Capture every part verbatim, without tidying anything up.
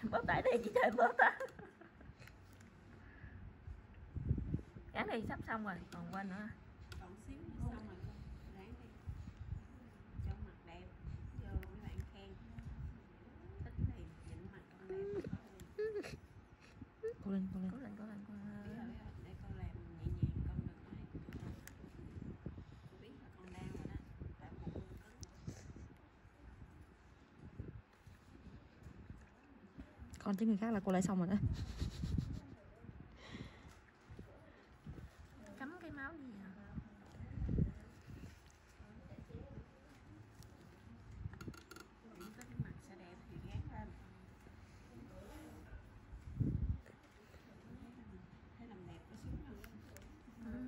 Bóp tại đây chị chơi bóp ta. Cái này sắp xong rồi, còn quên nữa. Còn xíu nữa xong rồi con. Ráng đi. Cho mặt đẹp. Vô mấy bạn khen. Thích thì nhịn mặt con đẹp. Cố lên, cố lên. Cố lên, cố lên, cố lên. Biết rồi, biết rồi. Để con làm nhẹ nhàng, con đừng nói. Cô biết là con đau rồi đó. Tại một cứng. Còn chứ người khác là cô lại xong rồi đó. Cắm cái máu gì hả? Nghĩ có cái mặt sẽ đẹp thì gán lên. Thấy làm đẹp có xíu nữa. Ừ.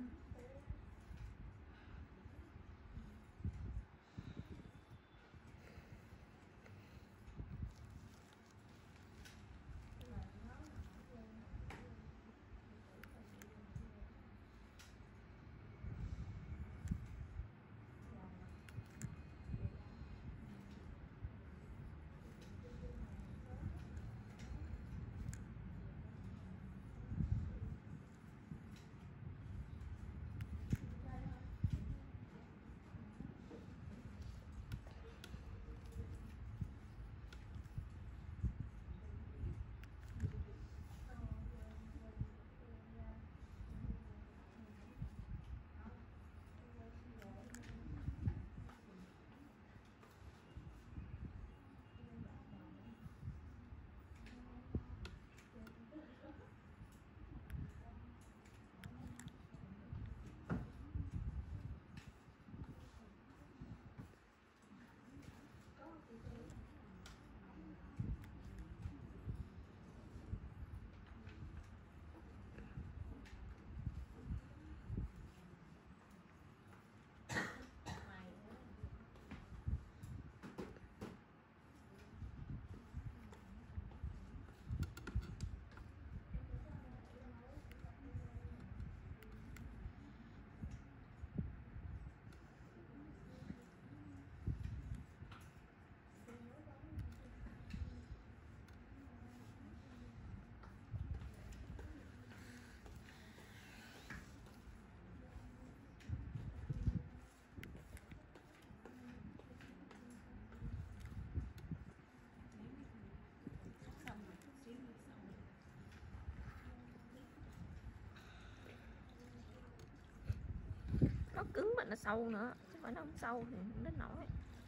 Nó cứng mà nó sâu nữa, chứ phải nó không sâu thì không đến nổi.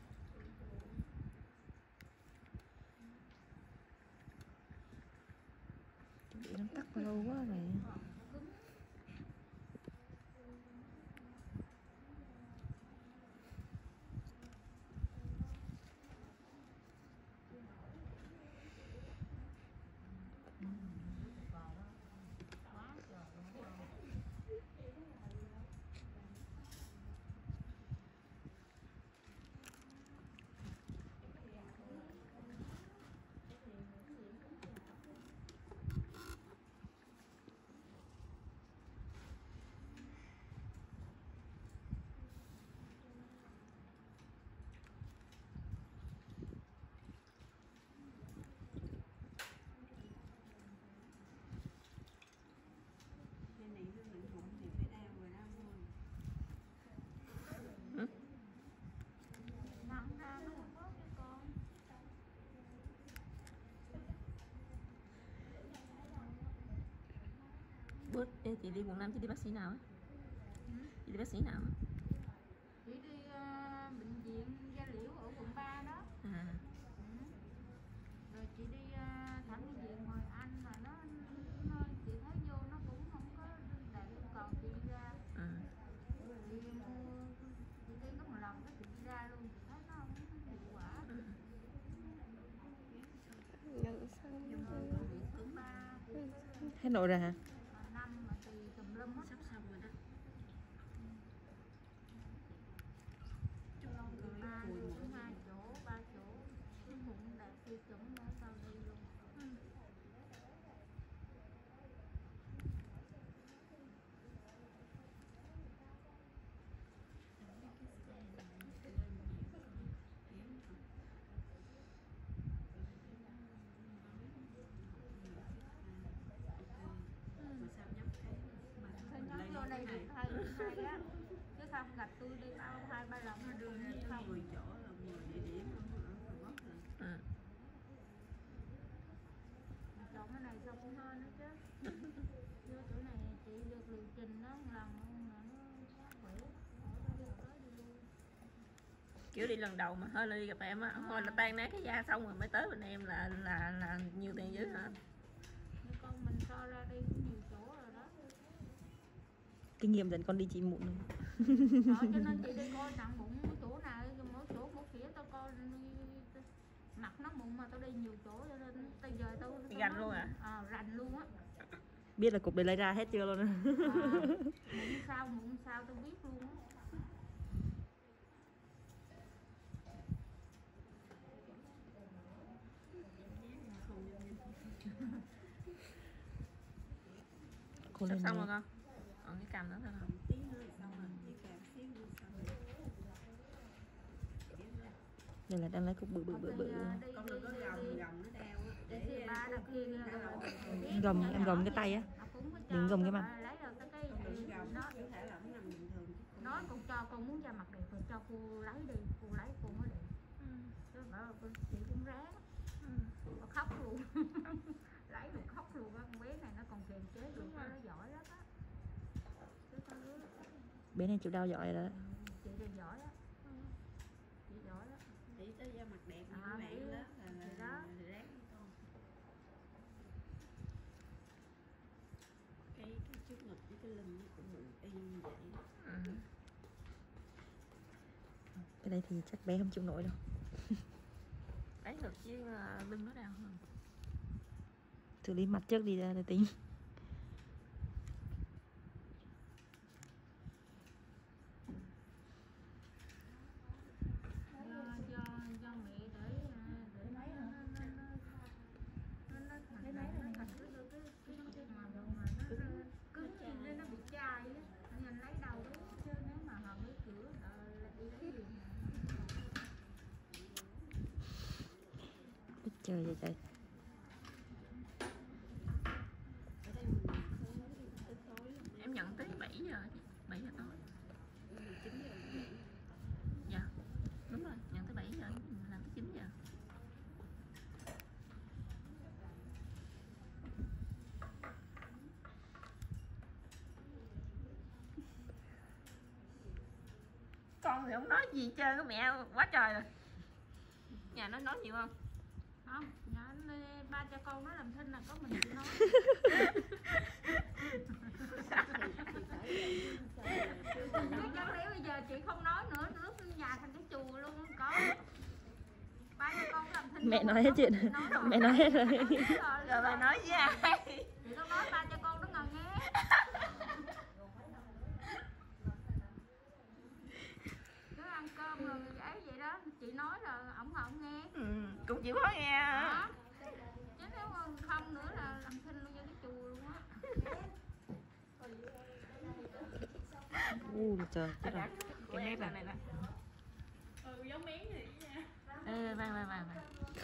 Bị nó tắt lâu quá rồi. Bước Ê, chị đi quận năm chị đi bác sĩ nào á? Ừ. Chị đi bác sĩ nào á? Chị đi uh, bệnh viện Gia Liễu ở quận ba đó. À. Ừ. Rồi chị đi uh, thẳng bệnh viện ngoài Anh mà nó, nó chị thấy vô nó cũng không có đại yêu cầu chị đi ra. À. Chị mua chị đi có một lần cái chị đi ra luôn, chị thấy nó không có hiệu quả. Ừ. Nhận xong Quận ba hết nội rồi hả? Năm mà tùy tùm lum á. Sắp xong rồi đó. Chung không cười Ba cùi chỗ, mũi hai chỗ, ba chỗ. Cái bụng đẹp đi chuẩn nữa sao đi luôn. Ừ. kiểu đi lần đầu mà hơi là đi gặp em á, thôi là tan nát cái da xong rồi mới tới bên em là là là nhiều tiền dữ hả? Con mình so ra đi cũng nhiều chỗ rồi đó. Kinh nghiệm dẫn con đi chị mụn rồi. Đó, cho nên chị đi coi nặng bụng mỗi chỗ nào, mỗi chỗ mỗi phía tao coi mặt nó bụng mà tao đi nhiều chỗ cho nên bây giờ tao Rành luôn à? À, rành luôn á. Biết là cục đấy lấy ra hết chưa luôn á. À, bụng sao bụng sao tao biết luôn á. Sắp xong rồi con. Còn cái cằm nữa thôi không? Tí nữa là xong rồi, với càm xíu nữa xong rồi. Đây là đang lấy cục bự bự bự bự. Con đừng có gồng gồng nó đeo á. Để Gồng em gồng cái tay á. Đừng gồng cái mặt. Lấy được cái cái đừng gồng, có thể là nó nằm bình thường. Nói con cho con muốn da mặt đẹp rồi cho cô lấy đi, cô lấy cô mới đẹp. Ừ. Chứ bảo là chị cũng ráng. Ừ. Cô khóc luôn. Lấy được khóc luôn á, con bé này nó còn kiềm chế được, nó giỏi lắm á. Bé này chịu đau giỏi rồi đó. Chị thì giỏi á. Ừ. Chị giỏi á. Chị tới da mặt đẹp như À, bạn đó là là là đó. ráng đi con. Cái cái trước ngực với cái lưng nó cũng y như vậy đó. Ừ. Cái đây thì chắc bé không chịu nổi đâu. Đấy được chứ lưng nó đau hơn. Xử lý mặt trước đi ra để tính. Trời ơi trời. Em nhận tới bảy giờ, bảy giờ tối. Dạ, đúng rồi, nhận tới bảy giờ, mình làm tới chín giờ. Con thì không nói gì chơi cái mẹ quá trời rồi. Nhà nó nói nhiều không? Không, nhà ba cha con nó làm thinh là có mình chị nói. Cái chân đấy bây giờ chị không nói nữa, lúc nhà thành cái chùa luôn không có. Ba cha con làm thinh. Mẹ nói hết chuyện. Mẹ nói hết rồi. Rồi bà nói với ai? Chị có nói ba cha con nó ngồi nghe. Ăn cơm rồi ấy vậy đó, chị nói rồi ổng không nghe. Ừ, cũng chịu khó nghe. Đó. Chứ nếu không nữa là làm thinh luôn cho cái chùa luôn á. U trời, chết rồi. Cái mép này nè. Ừ, giống miếng vậy nha. Ê, vàng vàng vàng.